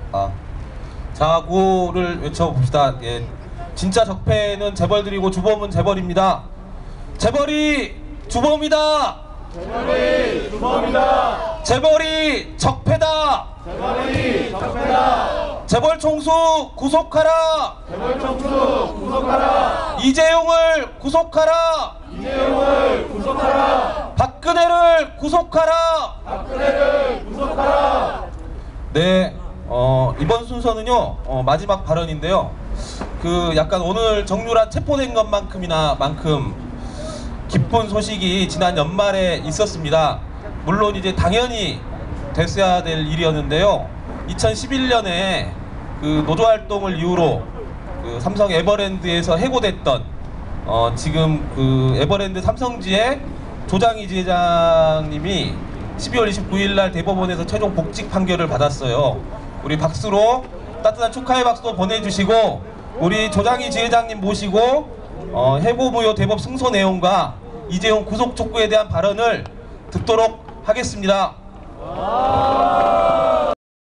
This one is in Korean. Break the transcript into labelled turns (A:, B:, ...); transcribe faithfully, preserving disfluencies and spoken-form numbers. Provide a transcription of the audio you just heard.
A: 아, 자, 구호를 외쳐봅시다. 예, 진짜 적폐는 재벌들이고 주범은 재벌입니다. 재벌이 주범이다.
B: 재벌이 주범이다.
A: 재벌이 적폐다.
B: 재벌이 적폐다.
A: 재벌 총수 구속하라.
B: 재벌 총수 구속하라.
A: 이재용을 구속하라.
B: 이재용을 구속하라.
A: 박근혜를 구속하라.
B: 박근혜를 구속하라.
A: 네, 어, 이번 순서는요, 어, 마지막 발언인데요. 그 약간 오늘 정유라 체포된 것만큼이나 만큼 기쁜 소식이 지난 연말에 있었습니다. 물론 이제 당연히 됐어야 될 일이었는데요. 이천십일 년에 그 노조활동을 이유로 그 삼성 에버랜드에서 해고됐던 어, 지금 그 에버랜드 삼성지의 조장희 지회장님이 십이월 이십구일 날 대법원에서 최종 복직 판결을 받았어요. 우리 박수로 따뜻한 축하의 박수 보내주시고 우리 조장희 지회장님 모시고 어, 해고무효 대법 승소 내용과 이재용 구속 촉구에 대한 발언을 듣도록 하겠습니다.